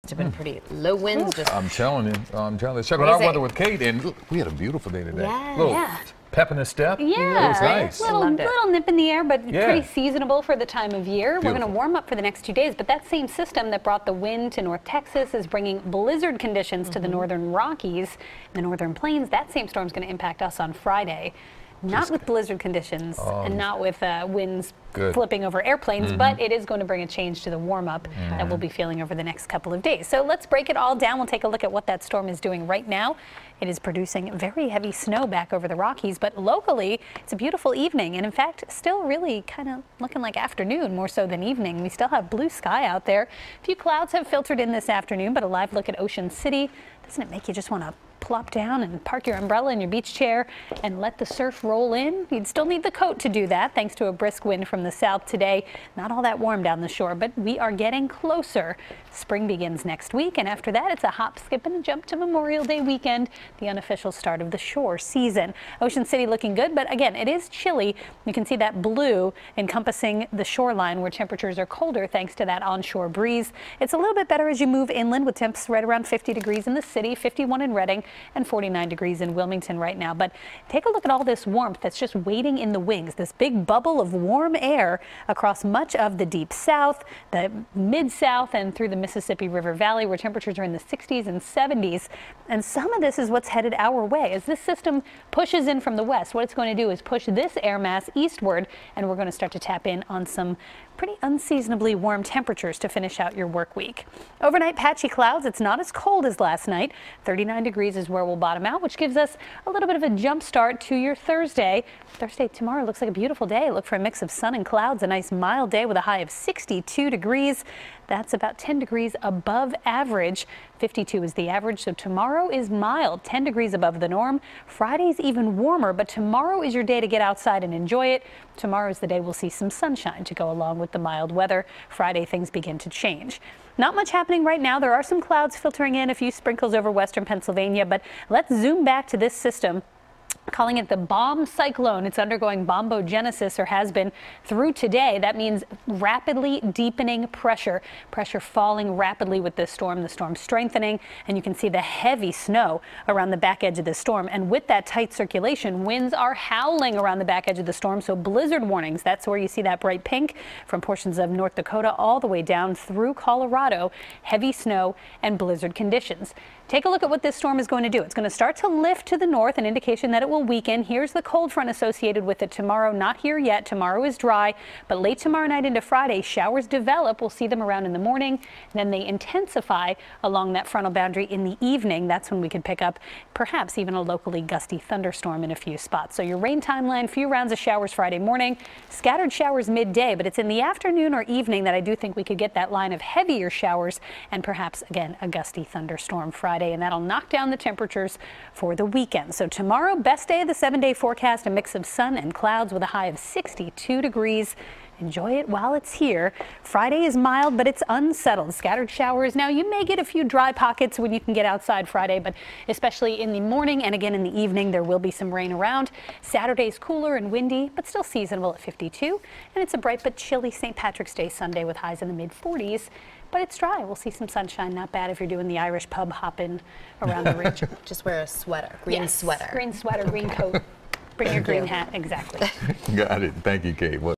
It's been pretty low winds. Just I'm telling you. Check out our weather with Kate, and look, we had a beautiful day today. Yeah. Pep in the step. Yeah, it was nice. Little nip in the air, but pretty seasonable for the time of year. Beautiful. We're going to warm up for the next 2 days, but that same system that brought the wind to North Texas is bringing blizzard conditions to the northern Rockies, the northern plains. That same storm is going to impact us on Friday. Not with blizzard conditions and not with winds flipping over airplanes, but it is going to bring a change to the warm-up that we'll be feeling over the next couple of days. So let's break it all down. We'll take a look at what that storm is doing right now. It is producing very heavy snow back over the Rockies, but locally it's a beautiful evening, and in fact still really kind of looking like afternoon more so than evening. We still have blue sky out there. A few clouds have filtered in this afternoon, but a live look at Ocean City. Doesn't it make you just want to plop down and park your umbrella in your beach chair and let the surf roll in? You'd still need the coat to do that thanks to a brisk wind from the south today. Not all that warm down the shore, but we are getting closer. Spring begins next week, and after that it's a hop, skip, and a jump to Memorial Day weekend, the unofficial start of the shore season. Ocean City looking good, but again, it is chilly. You can see that blue encompassing the shoreline where temperatures are colder thanks to that onshore breeze. It's a little bit better as you move inland with temps right around 50 degrees in the city, 51 in Redding, and 49 degrees in Wilmington right now. But take a look at all this warmth that's just waiting in the wings, this big bubble of warm air across much of the deep south, the mid-south, and through the Mississippi River Valley, where temperatures are in the 60s and 70s. And some of this is what's headed our way. As this system pushes in from the west, what it's going to do is push this air mass eastward, and we're going to start to tap in on some pretty unseasonably warm temperatures to finish out your work week. Overnight patchy clouds. It's not as cold as last night. 39 degrees is where we'll bottom out, which gives us a little bit of a jump start to your Thursday. Thursday tomorrow looks like a beautiful day. Look for a mix of sun and clouds, a nice mild day with a high of 62 degrees. That's about 10 degrees above average. 52 is the average, so tomorrow is mild, 10 degrees above the norm. Friday's even warmer, but tomorrow is your day to get outside and enjoy it. Tomorrow is the day we'll see some sunshine to go along with the mild weather. Friday, things begin to change. Not much happening right now. There are some clouds filtering in, a few sprinkles over western Pennsylvania, but let's zoom back to this system. Calling it the bomb cyclone. It's undergoing bombogenesis, or has been through today. That means rapidly deepening pressure. Pressure falling rapidly with this storm, the storm strengthening, and you can see the heavy snow around the back edge of the storm. And with that tight circulation, winds are howling around the back edge of the storm. So blizzard warnings, that's where you see that bright pink from portions of North Dakota all the way down through Colorado. Heavy snow and blizzard conditions. Take a look at what this storm is going to do. It's going to start to lift to the north, an indication that it will weaken. Here's the cold front associated with it tomorrow. Not here yet. Tomorrow is dry, but late tomorrow night into Friday, showers develop. We'll see them around in the morning. Then they intensify along that frontal boundary in the evening. That's when we could pick up perhaps even a locally gusty thunderstorm in a few spots. So your rain timeline, few rounds of showers Friday morning, scattered showers midday, but it's in the afternoon or evening that I do think we could get that line of heavier showers and perhaps again a gusty thunderstorm Friday. And that'll knock down the temperatures for the weekend. So tomorrow, best day of the 7-day forecast, a mix of sun and clouds with a high of 62 degrees. Enjoy it while it's here. Friday is mild, but it's unsettled. Scattered showers. Now, you may get a few dry pockets when you can get outside Friday, but especially in the morning and again in the evening, there will be some rain around. Saturday's cooler and windy, but still seasonable at 52. And it's a bright but chilly St. Patrick's Day Sunday with highs in the mid-40s. But it's dry. We'll see some sunshine. Not bad if you're doing the Irish pub hopping around the ridge. Just wear a sweater, green sweater. Green sweater, green coat. Bring your green hat. Exactly. Got it. Thank you, Kate.